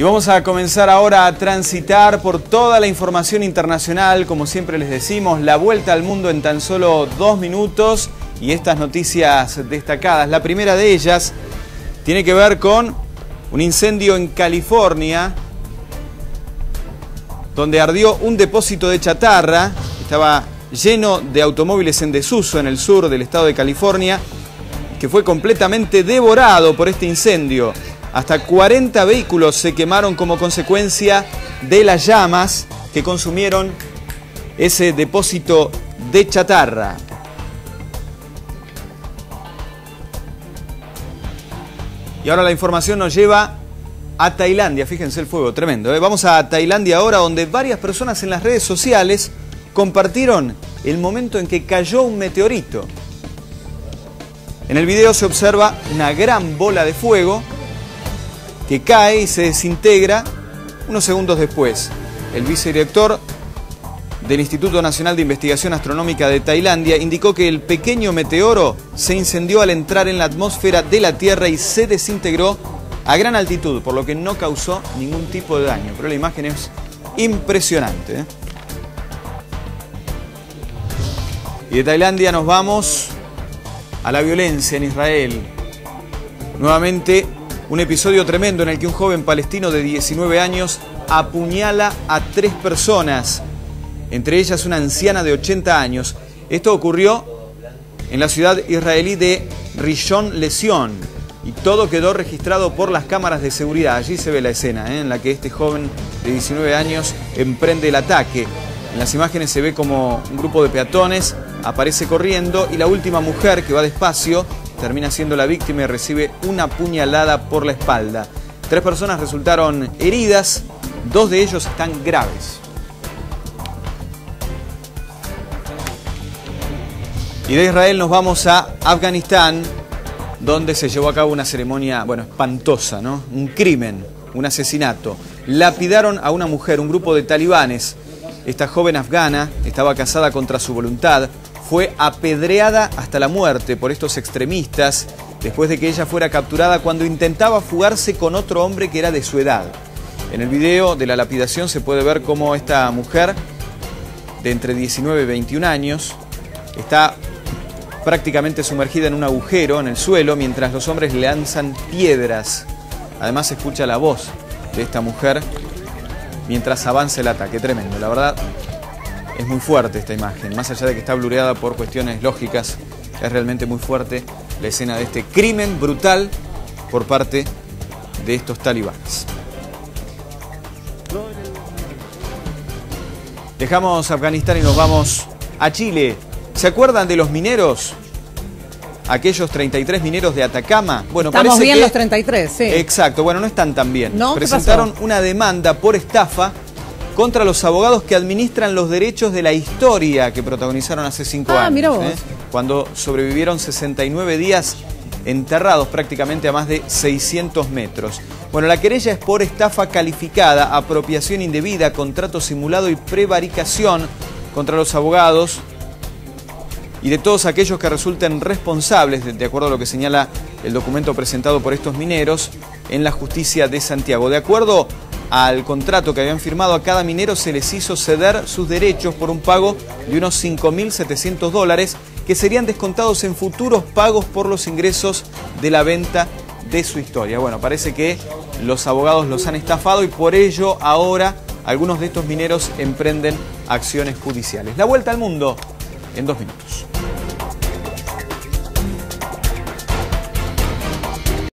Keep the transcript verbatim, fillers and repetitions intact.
Y vamos a comenzar ahora a transitar por toda la información internacional. Como siempre les decimos, la vuelta al mundo en tan solo dos minutos y estas noticias destacadas. La primera de ellas tiene que ver con un incendio en California, donde ardió un depósito de chatarra. Estaba lleno de automóviles en desuso en el sur del estado de California, que fue completamente devorado por este incendio. Hasta cuarenta vehículos se quemaron como consecuencia de las llamas que consumieron ese depósito de chatarra. Y ahora la información nos lleva a Tailandia. Fíjense el fuego, tremendo, ¿eh? Vamos a Tailandia ahora, donde varias personas en las redes sociales compartieron el momento en que cayó un meteorito. En el video se observa una gran bola de fuego que cae y se desintegra unos segundos después. El vicedirector del Instituto Nacional de Investigación Astronómica de Tailandia indicó que el pequeño meteoro se incendió al entrar en la atmósfera de la Tierra y se desintegró a gran altitud, por lo que no causó ningún tipo de daño. Pero la imagen es impresionante, ¿eh? Y de Tailandia nos vamos a la violencia en Israel. Nuevamente, un episodio tremendo en el que un joven palestino de diecinueve años apuñala a tres personas, entre ellas una anciana de ochenta años. Esto ocurrió en la ciudad israelí de Rishon LeZion y todo quedó registrado por las cámaras de seguridad. Allí se ve la escena, ¿eh? en la que este joven de diecinueve años emprende el ataque. En las imágenes se ve como un grupo de peatones aparece corriendo y la última mujer, que va despacio, termina siendo la víctima y recibe una puñalada por la espalda. Tres personas resultaron heridas, dos de ellos están graves. Y de Israel nos vamos a Afganistán, donde se llevó a cabo una ceremonia, bueno, espantosa, ¿no? Un crimen, un asesinato. Lapidaron a una mujer, un grupo de talibanes. Esta joven afgana estaba casada contra su voluntad. Fue apedreada hasta la muerte por estos extremistas después de que ella fuera capturada cuando intentaba fugarse con otro hombre que era de su edad. En el video de la lapidación se puede ver cómo esta mujer de entre diecinueve y veintiún años está prácticamente sumergida en un agujero en el suelo mientras los hombres le lanzan piedras. Además se escucha la voz de esta mujer mientras avanza el ataque. Tremendo, la verdad. Es muy fuerte esta imagen, más allá de que está blureada por cuestiones lógicas, es realmente muy fuerte la escena de este crimen brutal por parte de estos talibanes. Dejamos Afganistán y nos vamos a Chile. ¿Se acuerdan de los mineros? Aquellos treinta y tres mineros de Atacama. Bueno, Estamos parece bien que... los treinta y tres, sí. Exacto, bueno, no están tan bien. ¿No? Presentaron una demanda por estafa contra los abogados que administran los derechos de la historia que protagonizaron hace cinco ah, años. Mira vos. ¿eh? Cuando sobrevivieron sesenta y nueve días enterrados prácticamente a más de seiscientos metros. Bueno, la querella es por estafa calificada, apropiación indebida, contrato simulado y prevaricación contra los abogados y de todos aquellos que resulten responsables, de, de acuerdo a lo que señala el documento presentado por estos mineros en la justicia de Santiago. De acuerdo al contrato que habían firmado, a cada minero se les hizo ceder sus derechos por un pago de unos cinco mil setecientos dólares que serían descontados en futuros pagos por los ingresos de la venta de su historia. Bueno, parece que los abogados los han estafado y por ello ahora algunos de estos mineros emprenden acciones judiciales. La vuelta al mundo en dos minutos.